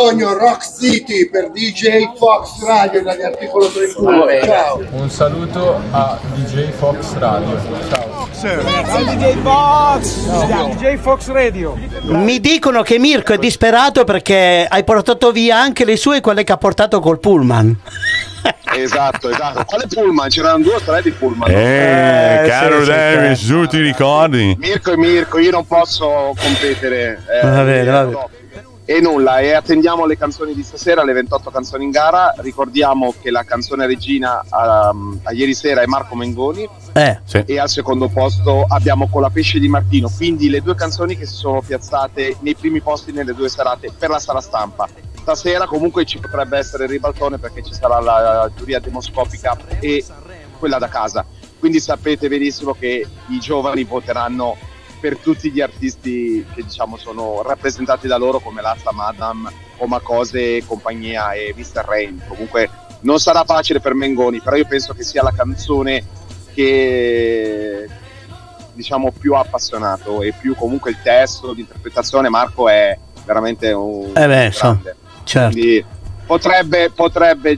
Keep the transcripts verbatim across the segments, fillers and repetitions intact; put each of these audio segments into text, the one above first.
Cologno Rock City per D J Fox Radio dagli articolo trentuno. Ciao. Un saluto a D J Fox Radio. Ciao. D J Fox. D J Fox Radio. Mi dicono che Mirko è disperato perché hai portato via anche le sue, quelle che ha portato col pullman. Esatto, esatto. Quale pullman? C'erano due o tre di pullman. Eh, Eh, caro sì, sì, Davis, sì. tu ti ricordi? Mirko e Mirko, io non posso competere. Eh, Va bene, va bene. no. E nulla, e attendiamo le canzoni di stasera, le ventotto canzoni in gara. Ricordiamo che la canzone regina um, a ieri sera è Marco Mengoni. Eh. Sì. E al secondo posto abbiamo Colapesce di Martino, quindi le due canzoni che si sono piazzate nei primi posti nelle due serate per la sala stampa. Stasera comunque ci potrebbe essere il ribaltone perché ci sarà la giuria demoscopica e quella da casa, quindi sapete benissimo che i giovani voteranno per tutti gli artisti che diciamo sono rappresentati da loro, come Lazza, Madam, Omacose, compagnia e mister Rain. Comunque non sarà facile per Mengoni, però io penso che sia la canzone che diciamo più ha appassionato, e più comunque il testo, l'interpretazione. Marco è veramente un Eh beh, so, grande, certo. quindi potrebbe, potrebbe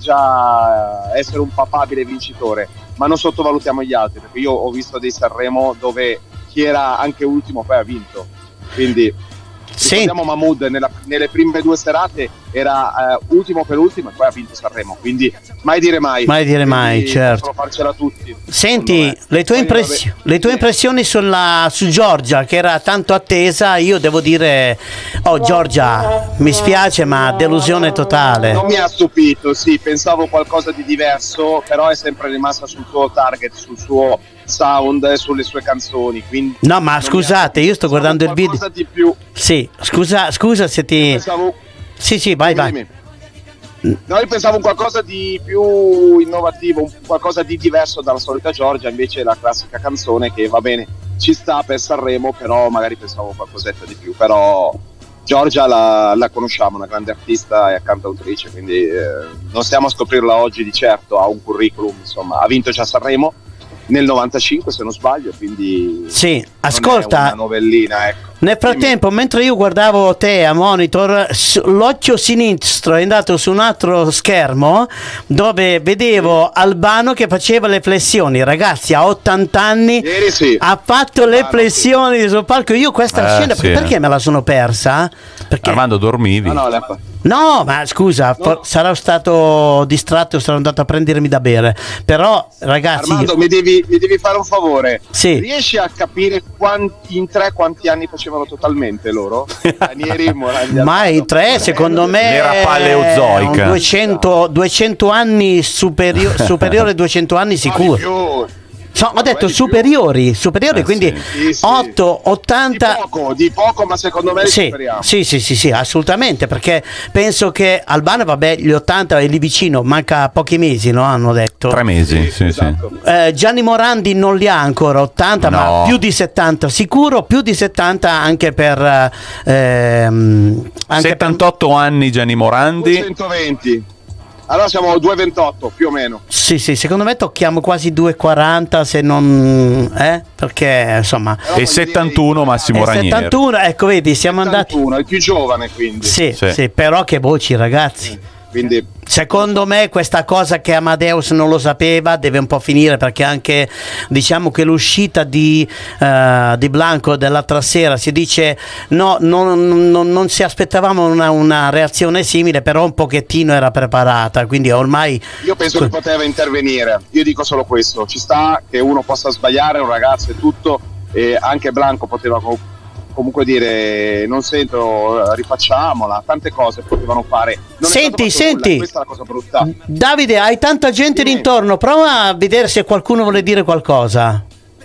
già essere un papabile vincitore, ma non sottovalutiamo gli altri, perché io ho visto dei Sanremo dove chi era anche ultimo poi ha vinto, quindi Sì. ricordiamo Mahmood nella, nelle prime due serate era uh, ultimo per ultimo e poi ha vinto Sanremo, quindi mai dire mai, Mai dire mai, quindi certo. possono farcela tutti. Senti, le tue, Poi, impressi- vabbè, le tue sì. impressioni sulla, su Giorgia, che era tanto attesa. Io devo dire, oh Giorgia, mi spiace ma delusione totale. Non mi ha stupito, sì, pensavo qualcosa di diverso, però è sempre rimasta sul suo target, sul suo sound e sulle sue canzoni, quindi No, ma non mi scusate, ha io sto stupito. guardando il video. Qualcosa di più. Sì, scusa, scusa se ti... Pensavo Sì, sì, vai, vai. Dimmi. No, io pensavo un qualcosa di più innovativo, un qualcosa di diverso dalla solita Giorgia, invece la classica canzone che va bene, ci sta per Sanremo, però magari pensavo qualcosetta di più, però Giorgia la, la conosciamo, una grande artista e cantautrice, quindi eh, non stiamo a scoprirla oggi di certo, ha un curriculum, insomma, ha vinto già Sanremo nel novantacinque se non sbaglio, quindi Sì, non è ascolta, una novellina, ecco. nel frattempo, mentre io guardavo te a monitor, s- l'occhio sinistro è andato su un altro schermo dove vedevo Albano che faceva le flessioni. Ragazzi, a ottanta anni Ieri sì. ha fatto le Albano, flessioni sul palco. Io questa Eh, scena, sì. perché me la sono persa? Perché... Armando, dormivi? No, no, le ha fatto. No, ma scusa, No. for- sarò stato distratto, sarò andato a prendermi da bere. Però, ragazzi, Armando, mi devi, mi devi fare un favore. Sì. Riesci a capire quanti, in tre quanti anni facevano totalmente loro? Ranieri, Morandi, ma Albano. in tre secondo me L'era paleozoica. un duecento, duecento anni superio- superiore ai duecento anni No, di sicuro. più. So, ho No, detto di più. superiori, superiori, Eh, quindi sì. Sì, sì. otto, Di ottanta. poco, di poco, ma secondo me li Sì, superiamo. sì, sì, sì, sì, assolutamente, perché penso che Albano, vabbè, gli ottanta è lì vicino, manca pochi mesi, no? Hanno detto. Tre mesi, sì, sì. esatto. Eh, Gianni Morandi non li ha ancora ottanta, ma No. più di settanta, sicuro più di settanta anche per ehm, anche settantotto anni Gianni Morandi. duecentoventi. Allora siamo a due virgola ventotto più o meno. per, sì, sì, secondo me tocchiamo quasi due virgola quaranta se non eh? Perché insomma Però E voglio settantuno dire, Massimo è Ranieri. settantuno, ecco, vedi, siamo andati. settantuno, il più giovane quindi. Sì, Sì. sì, però che voci, ragazzi. Quindi Secondo me questa cosa che Amadeus non lo sapeva deve un po' finire, perché anche diciamo che l'uscita di, eh, di Blanco dell'altra sera si dice no, non, non- non si aspettavamo una, una reazione simile, però un pochettino era preparata, quindi ormai io penso che poteva intervenire. Io dico solo questo, ci sta che uno possa sbagliare, un ragazzo e tutto, e anche Blanco poteva co- comunque dire non sento, rifacciamola, tante cose potevano fare. Non è Senti, stato fatto nulla, senti. questa è la cosa brutta. Davide, hai tanta gente Dimmi. d'intorno, prova a vedere se qualcuno vuole dire qualcosa.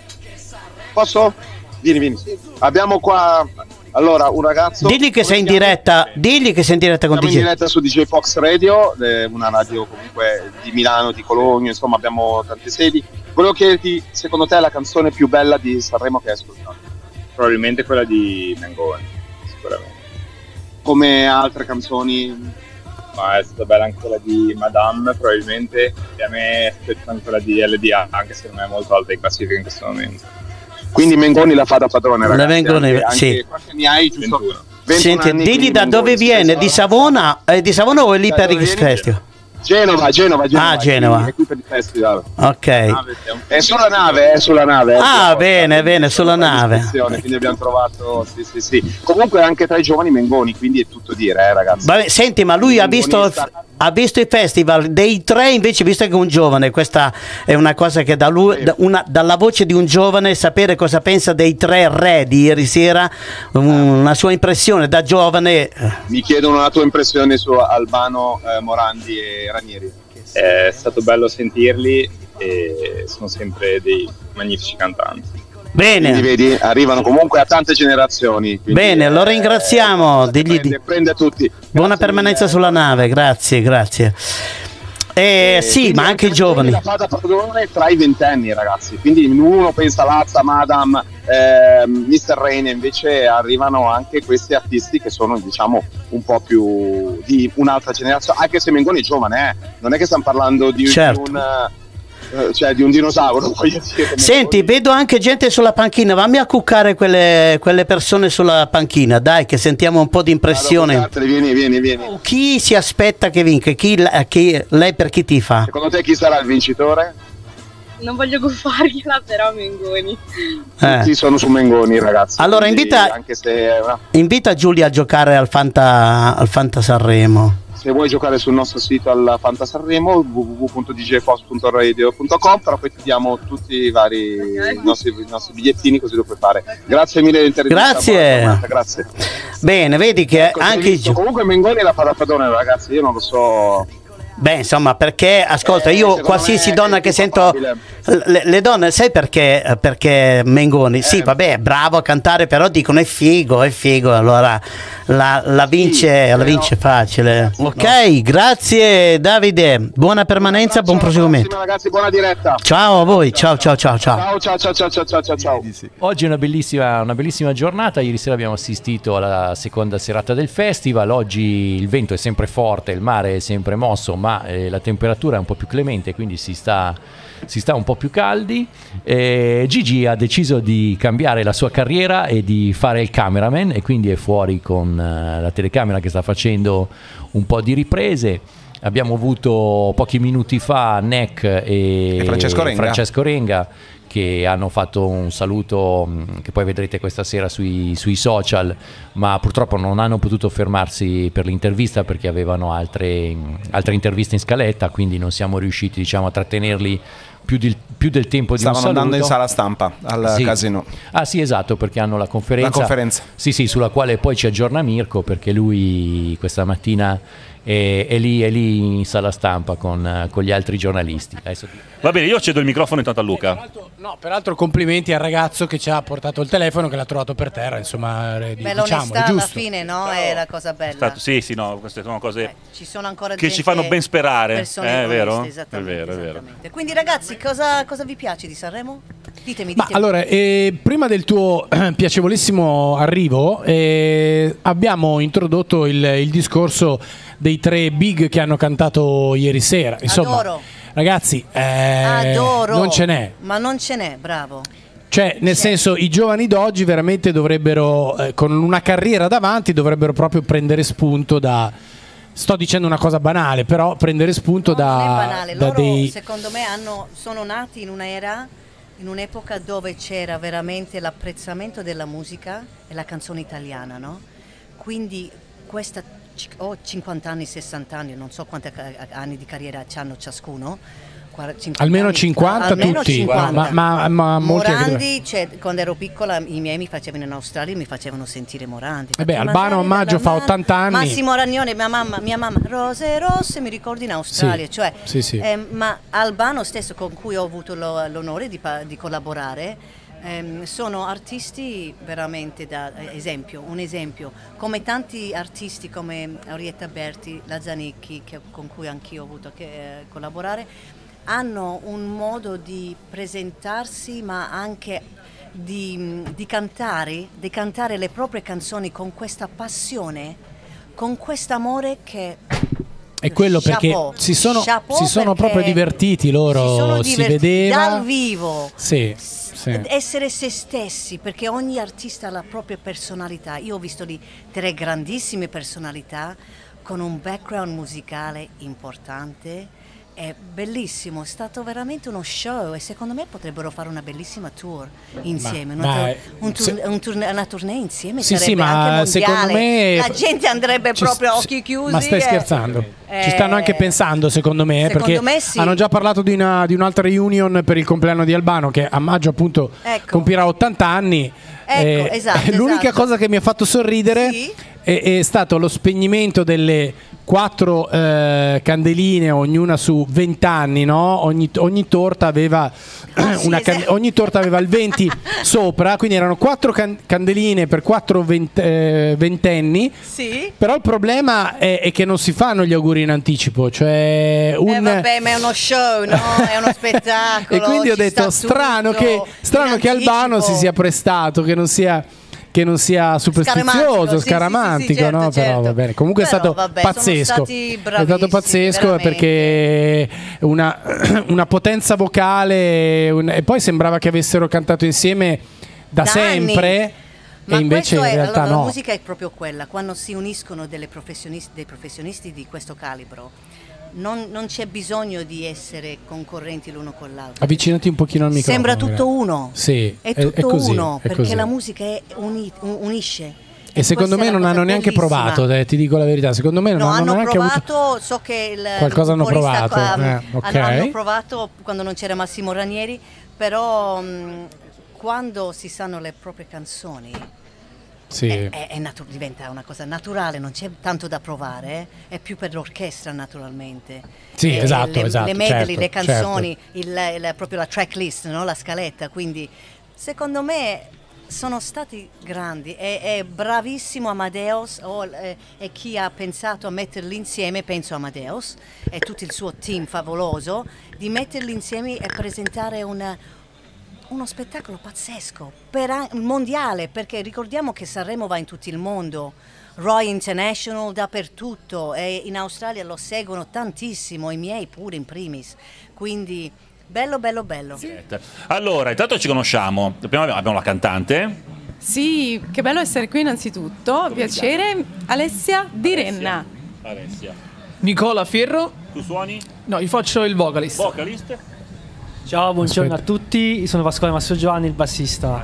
Posso? Vieni, vieni. Abbiamo qua allora un ragazzo. Digli che sei in diretta, digli che sei in diretta con Siamo in D J. diretta su D J Fox Radio, eh, una radio comunque di Milano, di Cologno, insomma abbiamo tante sedi. Volevo chiederti, secondo te, la canzone più bella di Sanremo che hai ascoltato? Probabilmente quella di Mengoni, sicuramente. Come altre canzoni? Ma è stata bella anche quella di Madame, probabilmente, e a me è piaciuta anche quella di L D A, anche se non è molto alta in classifica in questo momento. Quindi Mengoni la fa da padrone, La ragazzi. Mengoni, anche, sì. anche quanti ne hai, giusto? ventuno. Senti, anni, digli quindi da dove Mengoni viene, spesso- di Savona, eh, di Savona o è lì Da per dove il vieni? festival? Genova, Genova, Genova. Ah, Genova. È qui per il festival. Ok. È sulla nave, è sulla nave. Ah, bene, bene, sulla nave. Quindi abbiamo trovato, sì, sì, sì. Comunque anche tra i giovani Mengoni, quindi è tutto dire, eh, ragazzi. Vabbè, senti, ma lui ha visto, ha visto i festival dei tre, invece, visto che è un giovane, questa è una cosa che da lui, da una, dalla voce di un giovane, sapere cosa pensa dei tre re di ieri sera, una sua impressione da giovane. Mi chiedono la tua impressione su Albano, eh, Morandi e Ranieri. È stato bello sentirli e sono sempre dei magnifici cantanti. Bene. Quindi vedi, arrivano comunque a tante generazioni. quindi, Bene, lo eh, ringraziamo. Digli prende, di- prende tutti. buona Grazie permanenza mille. sulla nave, grazie, grazie. Eh, Eh, sì, quindi ma anche i Mengoni giovani. la fa da padrone tra i ventenni, ragazzi. Quindi uno pensa Lazza, Madam, eh, mister Rain, invece arrivano anche questi artisti che sono, diciamo, un po' più di un'altra generazione. Anche se Mengoni è giovane, eh. Non è che stiamo parlando di, Certo. di un eh, cioè di un dinosauro, voglio dire. Senti, Mengoni- vedo anche gente sulla panchina, vammi a cuccare quelle, quelle persone sulla panchina, dai, che sentiamo un po' di impressione. Vado a portarteli, Vieni, vieni, vieni. Chi si aspetta che vinca? Chi, chi- lei per chi tifa? Secondo te chi sarà il vincitore? Non voglio guffargliela, però Mengoni. Eh. Tutti sono su Mengoni, ragazzi. Allora, quindi, invita- anche se è una- Invita Giulia a giocare al Fanta, al Fanta Sanremo. se vuoi giocare sul nostro sito al Fanta Sanremo w w w punto d j fox punto radio punto com, però poi ti diamo tutti i vari Ok. i nostri, i nostri bigliettini, così lo puoi fare. Grazie mille dell'intervista. Grazie. buona giornata, grazie. Bene, vedi che Ecco, si è anche i visto. gio- Comunque Mengoni la fa da padrone, ragazzi, io non lo so. Beh, insomma, perché ascolta, Eh, io secondo qualsiasi me donna è che più sento, papabile. le, le donne, sai perché? Perché Mengoni, sì, Eh. vabbè, è bravo a cantare, però dicono è figo, è figo, allora la, la vince, Sì, la però- vince facile. Ok, grazie Davide, buona permanenza, buon Alla proseguimento. prossima, ragazzi, buona diretta. Ciao a voi, ciao ciao ciao ciao. Ciao ciao ciao ciao ciao ciao ciao. Oggi è una bellissima, una bellissima giornata, ieri sera abbiamo assistito alla seconda serata del festival, oggi il vento è sempre forte, il mare è sempre mosso, ma eh, la temperatura è un po' più clemente, quindi si sta, si sta un po' più caldi. Eh, Gigi ha deciso di cambiare la sua carriera e di fare il cameraman e quindi è fuori con eh, la telecamera che sta facendo un po' di riprese. Abbiamo avuto pochi minuti fa Neck e, E Francesco Renga. Francesco Renga che hanno fatto un saluto mh, che poi vedrete questa sera sui, sui social, ma purtroppo non hanno potuto fermarsi per l'intervista perché avevano altre, altre interviste in scaletta, quindi non siamo riusciti, diciamo, a trattenerli più, di, più del tempo di Stavano un saluto. andando in sala stampa al Sì. casino. Ah sì, esatto, perché hanno la conferenza, La conferenza. Sì, sì, sulla quale poi ci aggiorna Mirko, perché lui questa mattina è, è, lì, è lì in sala stampa con, con gli altri giornalisti. Adesso... Va bene, io cedo il microfono intanto a Luca. No, peraltro complimenti al ragazzo che ci ha portato il telefono, che l'ha trovato per terra, insomma, eh, Beh, diciamo, l'onestà è alla giusto. fine, no? È la cosa bella. Stato- sì, sì, no, queste sono cose Eh, ci sono ancora che gente- ci fanno ben sperare. persone Eh, è vero? oneste, È esattamente, vero, è vero. esattamente. Quindi ragazzi, cosa, cosa vi piace di Sanremo? Ditemi, Ma ditemi. allora, eh, prima del tuo eh, piacevolissimo arrivo, eh, abbiamo introdotto il, il discorso dei tre big che hanno cantato ieri sera. Insomma, Adoro. ragazzi, eh, Adoro. non ce n'è. Ma non ce n'è, bravo. Cioè, nel senso, i giovani d'oggi veramente dovrebbero, eh, con una carriera davanti, dovrebbero proprio prendere spunto da... Sto dicendo una cosa banale, però prendere spunto da, Non è banale. da Loro, dei... secondo me, hanno, sono nati in un'era, in un'epoca dove c'era veramente l'apprezzamento della musica e la canzone italiana, no? Quindi questa ho cinquanta anni, sessanta anni, non so quanti anni di carriera hanno ciascuno. cinquanta Almeno anni. cinquanta Almeno tutti, cinquanta. ma, ma, ma molti anche- Morandi, cioè, quando ero piccola i miei mi facevano in Australia, mi facevano sentire Morandi. Eh beh, Facevano Albano a Magari maggio della fa mano. ottanta anni. Massimo Ragnone, mia mamma, mia mamma, Rose Rosse, mi ricordo in Australia. Sì, Cioè, sì, sì. eh, ma Albano stesso, con cui ho avuto lo- l'onore di, pa- di collaborare, ehm, sono artisti veramente da eh, esempio, un esempio, come tanti artisti come Orietta Berti, la Zanicchi, che- con cui anch'io ho avuto che eh, collaborare, hanno un modo di presentarsi, ma anche di, di cantare, di cantare le proprie canzoni con questa passione, con questo amore che È quello perché Chapeau. si sono, Chapeau si sono perché proprio divertiti loro, si, sono si divertiti vedeva. dal vivo. Sì, sì. Essere se stessi, perché ogni artista ha la propria personalità. Io ho visto lì tre grandissime personalità con un background musicale importante. È bellissimo, è stato veramente uno show e secondo me potrebbero fare una bellissima tour insieme, Ma- una, ma- tour- un tour- se- un tourne- una tournée insieme Sì, sarebbe sì, ma anche mondiale. secondo me- la gente andrebbe Ci- proprio a ci- occhi chiusi. Ma stai e- scherzando? eh, Ci stanno anche pensando, secondo me, eh, secondo perché me sì. hanno già parlato di, una, di un'altra reunion per il compleanno di Albano, che a maggio appunto Ecco. compirà ottanta anni. Ecco, esatto, l'unica esatto. cosa che mi ha fatto sorridere Sì. è, è stato lo spegnimento delle quattro eh, candeline, ognuna su venti anni, no? Ogni, ogni torta aveva sì, una can- esatto. ogni torta aveva il venti sopra, quindi erano quattro can- candeline per quattro vent- eh, ventenni. Sì. Però il problema è, è che non si fanno gli auguri in anticipo, cioè un... Eh vabbè, ma è uno show, no? È uno spettacolo. e quindi ho ci detto sta strano tutto, che, strano in che Albano anticipo. si sia prestato, che non sia, che non sia superstizioso, Scaramantico, sì, scaramantico, sì, sì, certo, no? Però certo. va bene. Comunque Però, è stato vabbè, sono pazzesco. stati È stato bravissimi, pazzesco veramente. perché una, una potenza vocale un- e poi sembrava che avessero cantato insieme da, Da sempre. Ma e invece questo in è, realtà allora, no. la musica è proprio quella, quando si uniscono delle professionisti, dei professionisti di questo calibro, non, non c'è bisogno di essere concorrenti l'uno con l'altro. Avvicinati un pochino al microfono. Sembra tutto magari. uno. Sì, È tutto è così, uno, è perché così. la musica è uni- unisce. E secondo me questa è la non cosa hanno neanche bellissima. provato, eh, ti dico la verità. Secondo me non No, hanno hanno neanche avuto. provato, so che il Qualcosa hanno il corista provato, qua, eh, ok. hanno, hanno provato quando non c'era Massimo Ranieri, però mh, quando si sanno le proprie canzoni Sì. è, è- è natu- diventa una cosa naturale, non c'è tanto da provare, eh, è più per l'orchestra naturalmente. Sì, Eh, esatto, le, esatto, le medley, certo, le canzoni, il, il- proprio la tracklist, no? La scaletta, quindi secondo me sono stati grandi, è, è bravissimo Amadeus o, eh, e chi ha pensato a metterli insieme, penso a Amadeus e tutto il suo team favoloso, di metterli insieme e presentare una, uno spettacolo pazzesco, per, a- mondiale, perché ricordiamo che Sanremo va in tutto il mondo, Roy International dappertutto e in Australia lo seguono tantissimo, i miei pure in primis, quindi bello bello bello. Allora, intanto ci conosciamo. Prima abbiamo la cantante. Sì, che bello essere qui innanzitutto, piacere. Alessia Di Renna. Alessia. Nicola Fierro. Tu suoni? No, io faccio il vocalist. Vocalist? Ciao, buongiorno Aspetta. a tutti, sono Pasquale Massimo Giovanni, il bassista.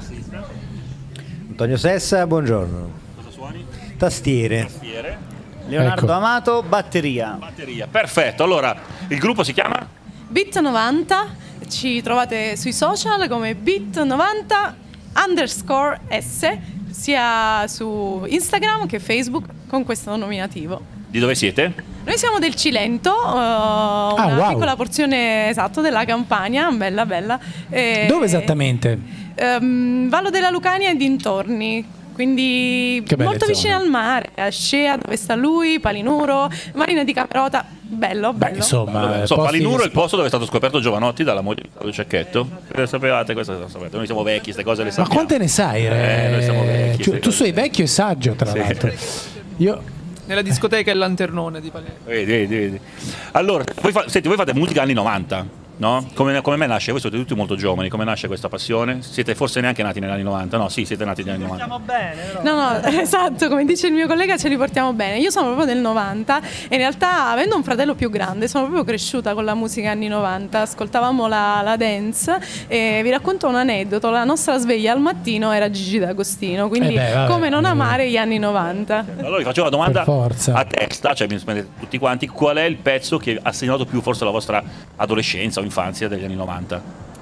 Antonio Sessa, buongiorno. Cosa suoni? Tastiere. Tastiere. Leonardo Ecco. Amato, batteria. Batteria. Perfetto. Allora, il gruppo si chiama? Beat novanta, ci trovate sui social come Beat novanta underscore S, sia su Instagram che Facebook con questo nominativo. Di dove siete? Noi siamo del Cilento, eh, una wow. piccola porzione esatto della Campania, bella bella. Eh, Dove esattamente? ehm, Vallo della Lucania e dintorni. Quindi Che belle molto zone. vicino al mare, a Scea dove sta lui, Palinuro, Marina di Camerota, bello, bello. Insomma, Vabbè, so, posti- Palinuro è il posto dove è stato scoperto Giovanotti dalla moglie di Claudio Cecchetto. Eh, sapevate questo? Non sapete. Noi siamo vecchi, queste cose le Ma sappiamo. quante ne sai? Eh, noi siamo vecchi. Tu, queste tu cose. sei vecchio e saggio, tra Sì. l'altro. Io Nella discoteca Il Lanternone di Palermo. Vedi, vedi, vedi. Allora, voi, fa- senti, voi fate musica anni novanta, no? Come, come me nasce? Voi siete tutti molto giovani, come nasce questa passione? Siete forse neanche nati negli anni novanta? No, sì, siete nati negli anni novanta. Stiamo bene, però. No, no, esatto, come dice il mio collega ce li portiamo bene. Io sono proprio del novanta e in realtà avendo un fratello più grande sono proprio cresciuta con la musica anni novanta, ascoltavamo la, la dance e vi racconto un aneddoto, la nostra sveglia al mattino era Gigi D'Agostino, quindi Eh beh, vabbè, come non eh. amare gli anni novanta. Allora vi faccio una domanda Per forza. a testa, cioè mi rispondete tutti quanti, qual è il pezzo che ha segnato più forse la vostra adolescenza o infanzia degli anni novanta?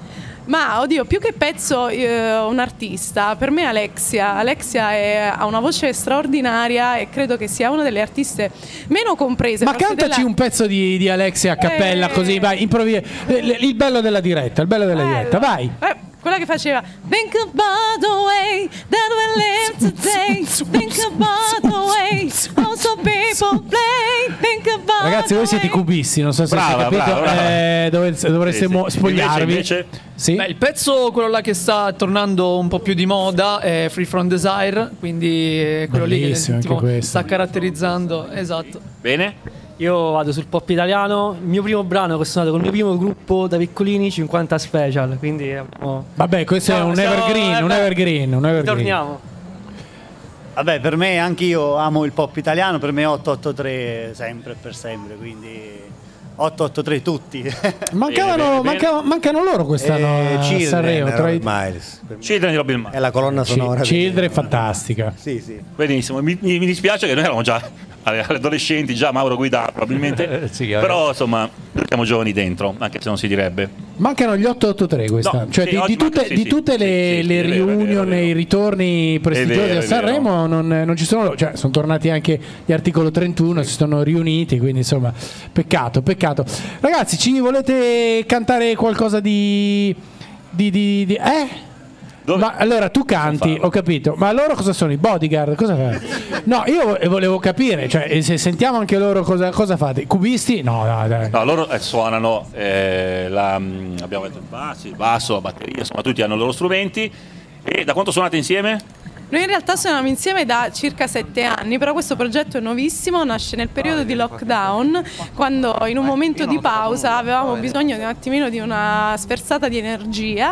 Ma oddio, più che pezzo, eh, un artista, per me Alexia. Alexia è- ha una voce straordinaria e credo che sia una delle artiste meno comprese. Ma forse cantaci della- un pezzo di, di Alexia a cappella, Eh. così, vai, improvvisa. Eh, Il bello della diretta, il bello della diretta, vai. Eh, quella che faceva Think about the way that we live today. Think about the way also people play. Think about Ragazzi, voi the siete way- cubisti, non so se Brava, avete capito. brava, brava. eh, dove- dovreste Sì, sì. mo- spogliarvi. Invece, invece? Sì? Beh, il pezzo, quello là che sta tornando un po' più di moda, è Free From Desire, quindi è quello lì che Bellissimo, anche tipo, questo. sta caratterizzando, esatto. Bene? Io vado sul pop italiano. Il mio primo brano che ho suonato con il mio primo gruppo da piccolini, cinquanta Special. Quindi oh. Vabbè, questo è No, un siamo- evergreen, eh, un beh, evergreen, un evergreen. Torniamo. Vabbè, per me anche io amo il pop italiano, per me otto otto tre sempre e per sempre, quindi otto otto tre tutti. Mancavano, Bene, bene, mancava- mancano loro quest'anno Eh, a Children, Sanremo. Tra i... Robin Miles. Children di Robin Miles. È la colonna sonora. Ci- Children è fantastica. Sì, sì. Benissimo, mi, mi- mi dispiace che noi eravamo già alle alle adolescenti, già Mauro guidava probabilmente, Sì, vabbè. però insomma siamo giovani dentro, anche se non si direbbe. Mancano gli otto otto tre quest'anno. No, cioè sì, di, oggi di tutte, manca- sì, di sì, tutte le, sì, le è vero, è vero, reunion è vero. e i ritorni prestigiosi vero, a è Sanremo non, non ci sono loro. Cioè, sono tornati anche gli articolo trentuno, si sono riuniti, quindi insomma peccato, peccato. Ragazzi, ci volete cantare qualcosa di... di, di, di eh? Ma allora tu canti, ho capito, ma loro cosa sono? I bodyguard? Cosa fai? No, io volevo capire, cioè se sentiamo anche loro cosa, cosa fate? I cubisti? No, no, dai. No, loro eh, suonano, eh, la, mh, abbiamo detto il basso, il basso, la batteria, insomma tutti hanno i loro strumenti. E da quanto suonate insieme? Noi in realtà suoniamo insieme da circa sette anni, però questo progetto è nuovissimo, nasce nel periodo di lockdown, quando in un momento di pausa avevamo bisogno di un attimino di una sferzata di energia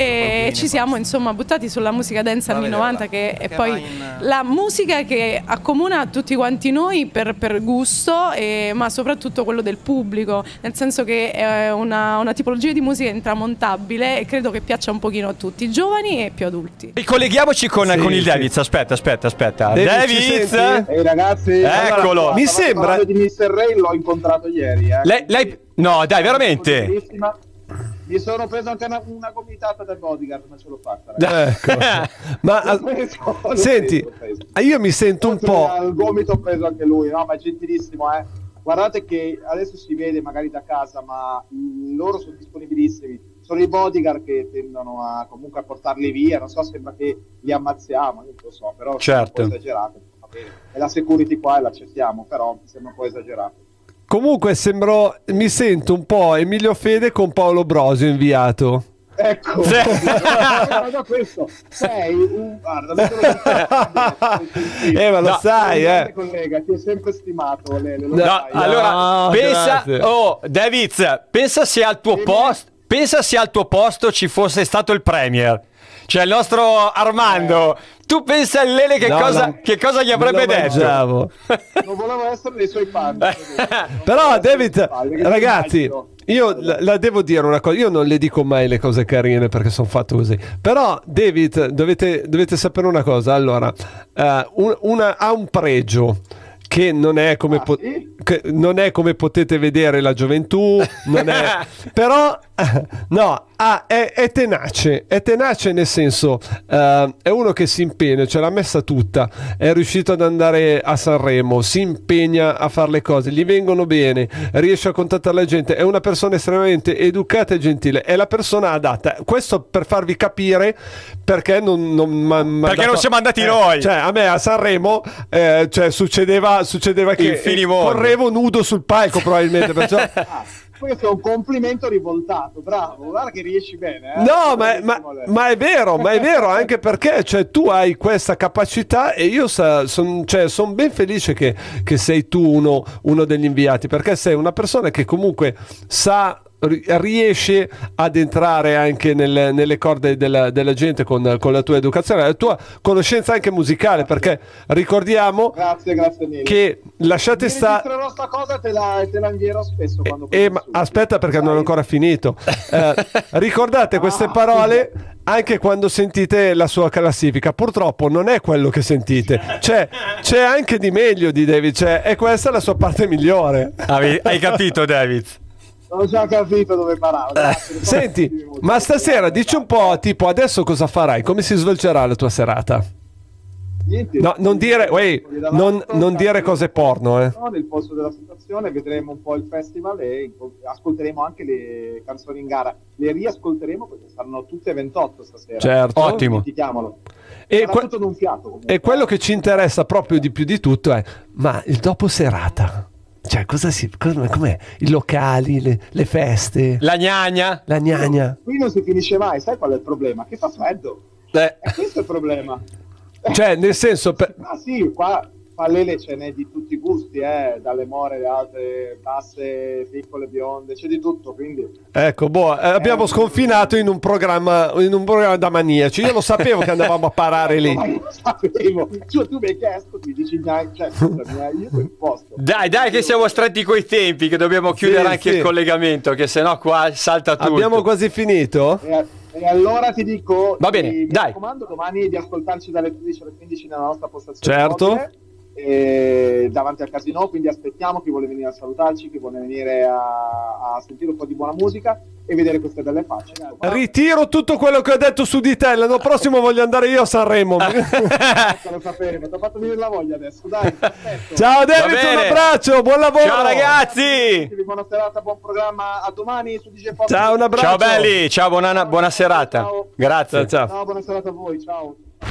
e ci siamo insomma buttati sulla musica dance anni novanta, che è poi la musica che accomuna tutti quanti noi per, per gusto, e, ma soprattutto quello del pubblico, nel senso che è una, una tipologia di musica intramontabile e credo che piaccia un pochino a tutti, giovani e più adulti. Ricolleghiamoci con, Sì, con il sì. Davids, aspetta, aspetta, aspetta. David, Davids! ci senti? Ehi ragazzi, Eccolo. allora, Mi stavate sembra- parlando di mister Rain, l'ho incontrato ieri. Eh. Lei, lei... No, dai, veramente? Bellissima. Mi sono preso anche una, una gomitata del bodyguard, ma ce l'ho fatta. ragazzi. Ecco. Ma L'ho preso, l'ho senti, preso, l'ho preso. io mi sento un Forse po'. Al gomito ho preso anche lui, no? Ma è gentilissimo, eh. Guardate che adesso si vede magari da casa, ma mh, loro sono disponibilissimi. Sono i bodyguard che tendono a comunque a portarli via. Non so, sembra che li ammazziamo, non lo so, però Certo. è un po' esagerato. Va bene. E la security qua l'accettiamo, però mi sembra un po' esagerato. Comunque sembro, mi sento un po' Emilio Fede con Paolo Brosio inviato. Ecco, guarda questo, sei un... guarda, non te lo Eh, ma lo No, sai, grande eh. collega, ti ho sempre stimato, Lele, lo No, sai. allora, No, pensa, grazie. oh, Davids, pensa se al tuo posto, pensa se al tuo posto ci fosse stato il Premier, cioè il nostro Armando. Tu pensa a Lele che, No, cosa, no, che cosa gli me avrebbe lo detto? mangiavo. Non volevo essere nei suoi panni. Però David, Perché ragazzi, immagino. io la, la devo dire una cosa, io non le dico mai le cose carine perché sono fatto così. Però David, dovete, dovete sapere una cosa, allora, eh, un- una, ha un pregio che non è come po- che non è come potete vedere la gioventù, non è, però no, ah, è, è tenace, è tenace nel senso, eh, è uno che si impegna, ce l'ha messa tutta, è riuscito ad andare a Sanremo, si impegna a fare le cose, gli vengono bene, riesce a contattare la gente, è una persona estremamente educata e gentile, è la persona adatta. Questo per farvi capire perché non, non m'ha- m'ha Perché dato- non siamo andati eh, noi. Cioè, a me a Sanremo eh, cioè, succedeva, succedeva che Il finimondo. correvo nudo sul palco probabilmente, perciò Questo è un complimento rivoltato, bravo, guarda che riesci bene. Eh? no, ma, ma- ma è vero, ma è vero anche perché cioè, tu hai questa capacità e io sa, sono cioè, son ben felice che, che sei tu uno, uno degli inviati, perché sei una persona che comunque sa, ri- riesce ad entrare anche nelle, nelle corde della, della gente con, con la tua educazione, la tua conoscenza anche musicale, perché ricordiamo Grazie, grazie mille. che lasciate Mi stare. registrerò sta cosa e te la, e te la invierò spesso quando Eh, ma aspetta perché non ho ancora finito. Eh, ricordate queste parole anche quando sentite la sua classifica. Purtroppo non è quello che sentite. C'è, c'è anche di meglio di David. Cioè, e questa è la sua parte migliore. Hai, hai capito, David? Ho già capito dove paravo. grazie. Senti, ma stasera dici un po', tipo, adesso cosa farai? Come si svolgerà la tua serata? Niente, No, non dire, uè, non, non dire cose porno, eh. no, nel posto della situazione vedremo un po' il festival e inco- ascolteremo anche le canzoni in gara. Le riascolteremo perché saranno tutte ventotto stasera. Certo. Non Ottimo. dimentichiamolo. E Sarà que- tutto d'un fiato comunque. E quello che ci interessa proprio di più di tutto è, ma il dopo serata? Cioè, cosa si, come- com'è? I locali, le, le feste, La gnagna? la gnagna. Qui non si finisce mai, sai qual è il problema? Che fa freddo. Eh. E questo è il problema. Cioè, nel senso, per- Ah sì, qua Palele ce n'è di tutti i gusti, eh, dalle more alle altre, basse, piccole, bionde, c'è di tutto, quindi... Ecco, boh, eh, abbiamo sconfinato in un programma in un programma da maniaci. Io lo sapevo che andavamo a parare lì. Ma io lo sapevo, cioè, tu mi hai chiesto, mi dici neanche, cioè, scusami, eh, io sono posto. Dai, dai che siamo stretti coi tempi, che dobbiamo chiudere Sì, anche sì. il collegamento, che sennò qua salta tutto. Abbiamo quasi finito? E, e allora ti dico, Va bene, ti- mi dai. raccomando domani di ascoltarci dalle tredici alle quindici nella nostra postazione Certo. mobile, e davanti al casino, quindi aspettiamo chi vuole venire a salutarci, chi vuole venire a, a sentire un po' di buona musica e vedere queste belle facce. Ritiro tutto quello che ho detto su di te. L'anno prossimo voglio andare io a Sanremo. Lo sapere, mi ha fatto venire la voglia adesso, dai, perfetto. Ciao David, un abbraccio, buon lavoro. Ciao ragazzi. Buona serata, buon programma, a domani su D J Fox. Ciao, un abbraccio. Ciao belli, ciao, buona, buona serata. Grazie. Ciao, ciao. Ciao, buona serata a voi, ciao.